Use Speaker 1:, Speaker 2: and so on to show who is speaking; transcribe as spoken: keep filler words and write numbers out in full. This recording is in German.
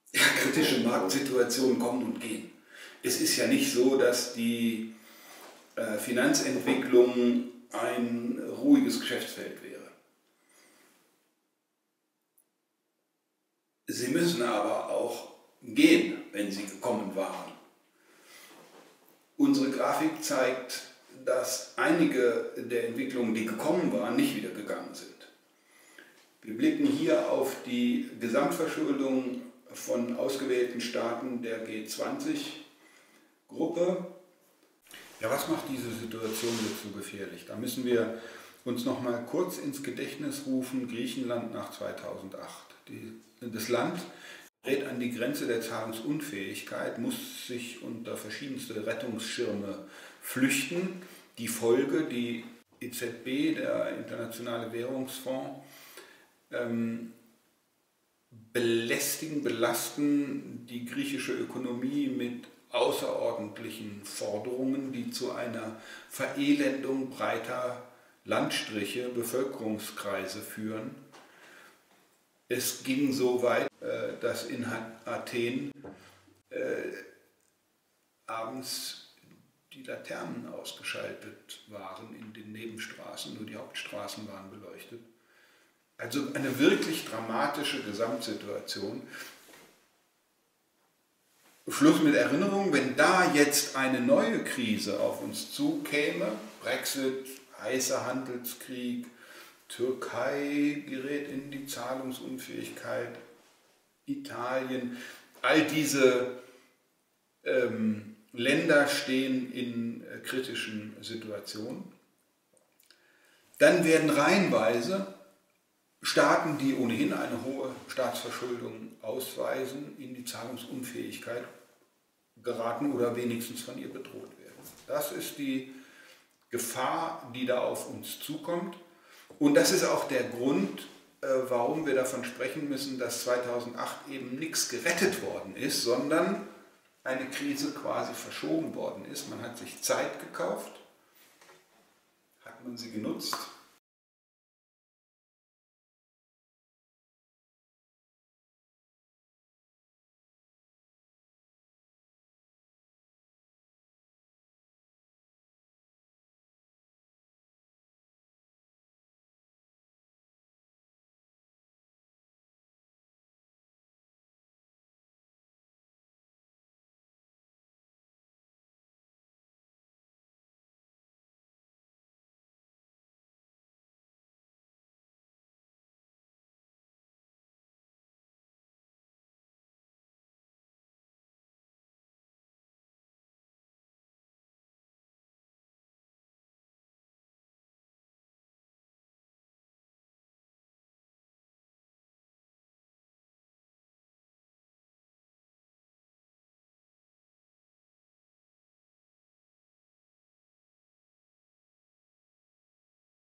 Speaker 1: Ja, kritische Marktsituationen kommen und gehen. Es ist ja nicht so, dass die äh, Finanzentwicklung ein ruhiges Geschäftsfeld wäre. Sie müssen aber auch gehen, wenn sie gekommen waren. Unsere Grafik zeigt, dass einige der Entwicklungen, die gekommen waren, nicht wieder gegangen sind. Wir blicken hier auf die Gesamtverschuldung von ausgewählten Staaten der G zwanzig Gruppe. Ja, was macht diese Situation jetzt so gefährlich? Da müssen wir uns noch mal kurz ins Gedächtnis rufen, Griechenland nach zweitausendacht. Die, das Land gerät an die Grenze der Zahlungsunfähigkeit, muss sich unter verschiedenste Rettungsschirme flüchten. Die Folge, die E Z B, der Internationale Währungsfonds, ähm, belästigen, belasten die griechische Ökonomie mit außerordentlichen Forderungen, die zu einer Verelendung breiter Landstriche, Bevölkerungskreise führen. Es ging so weit, dass in Athen äh, abends die Laternen ausgeschaltet waren in den Nebenstraßen, nur die Hauptstraßen waren beleuchtet. Also eine wirklich dramatische Gesamtsituation. Schluss mit Erinnerung, wenn da jetzt eine neue Krise auf uns zukäme, Brexit, heißer Handelskrieg, Türkei gerät in die Zahlungsunfähigkeit, Italien, all diese ähm, Länder stehen in äh, kritischen Situationen, dann werden reihenweise Staaten, die ohnehin eine hohe Staatsverschuldung ausweisen, in die Zahlungsunfähigkeit geraten oder wenigstens von ihr bedroht werden. Das ist die Gefahr, die da auf uns zukommt. Und das ist auch der Grund, äh, warum wir davon sprechen müssen, dass zweitausendacht eben nichts gerettet worden ist, sondern eine Krise quasi verschoben worden ist. Man hat sich Zeit gekauft, hat man sie genutzt.